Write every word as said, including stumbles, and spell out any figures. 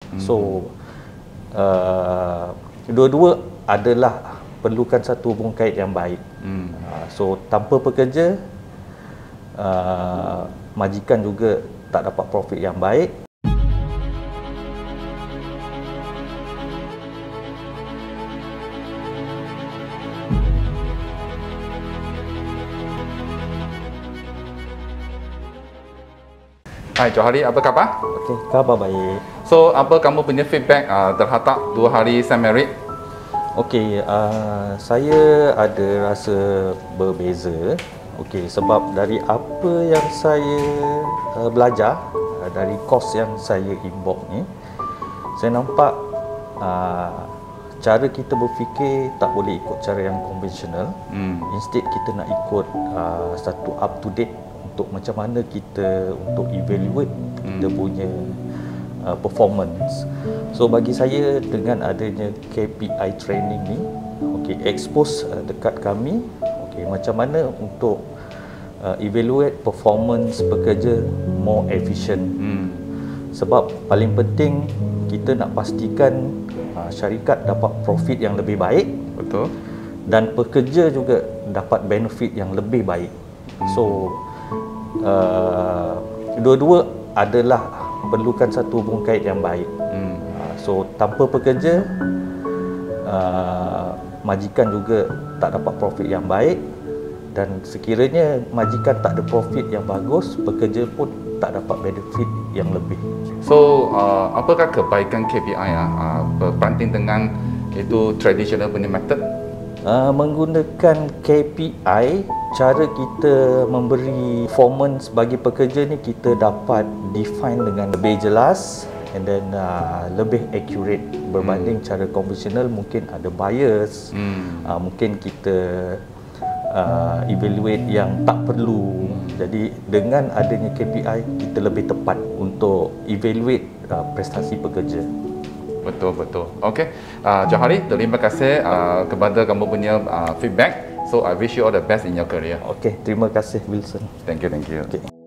Hmm. So uh, dua-dua adalah perlukan satu hubung kait yang baik. Hmm. Uh, so tanpa pekerja, uh, majikan juga tak dapat profit yang baik. Hai Johari, apa khabar? Okey, khabar baik. So, apa kamu punya feedback uh, terhadap dua hari Saint Merit? Okey, uh, saya ada rasa berbeza. Okey, sebab dari apa yang saya uh, belajar uh, dari kos yang saya inbox ni, saya nampak uh, cara kita berfikir tak boleh ikut cara yang konvensional. Hmm. Instead kita nak ikut uh, satu up to date untuk macam mana kita untuk evaluate kita punya uh, performance. So bagi saya dengan adanya K P I training ni, okey, expose uh, dekat kami, okey, macam mana untuk uh, evaluate performance pekerja more efficient. Hmm. Sebab paling penting kita nak pastikan uh, syarikat dapat profit yang lebih baik, betul, dan pekerja juga dapat benefit yang lebih baik. Hmm. So Uh, dua-dua adalah perlukan satu hubung kait yang baik. Hmm. Uh, so tanpa pekerja, uh, majikan juga tak dapat profit yang baik, dan sekiranya majikan tak ada profit yang bagus, pekerja pun tak dapat benefit yang lebih. So uh, apakah kebaikan K P I ya, uh, berbanding dengan itu traditional punya method? Uh, menggunakan K P I, cara kita memberi performance bagi pekerja ni kita dapat define dengan lebih jelas and then uh, lebih accurate berbanding hmm. cara konvensional mungkin ada bias, hmm. uh, mungkin kita uh, evaluate yang tak perlu. Jadi dengan adanya K P I kita lebih tepat untuk evaluate uh, prestasi pekerja. Betul, betul. Okey, uh, Johari, terima kasih uh, kepada kamu punya uh, feedback. So I wish you all the best in your career. Okey, terima kasih Wilson. Thank you, thank you. Okay.